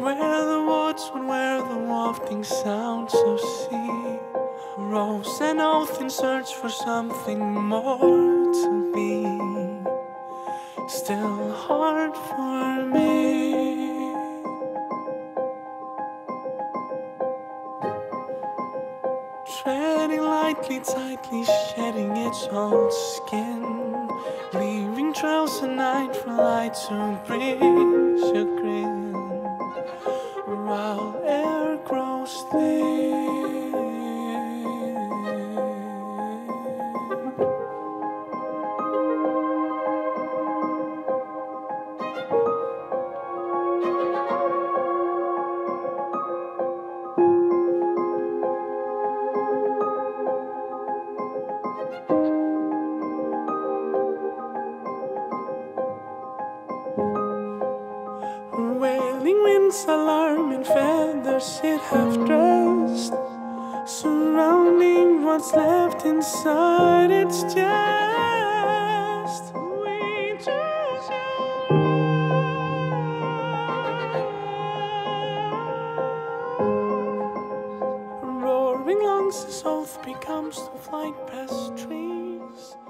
Where the woods would wear the wafting sounds of sea, rose an oath in search for something more to be. Still hard for me. Treading lightly, tightly, shedding its old skin, leaving trails at night for light to bring chagrin, while air grows thin. Wailing winds, alarming feathers it have dressed, surrounding what's left inside its chest. We choose you. Roaring lungs, his oath becomes to flight past trees,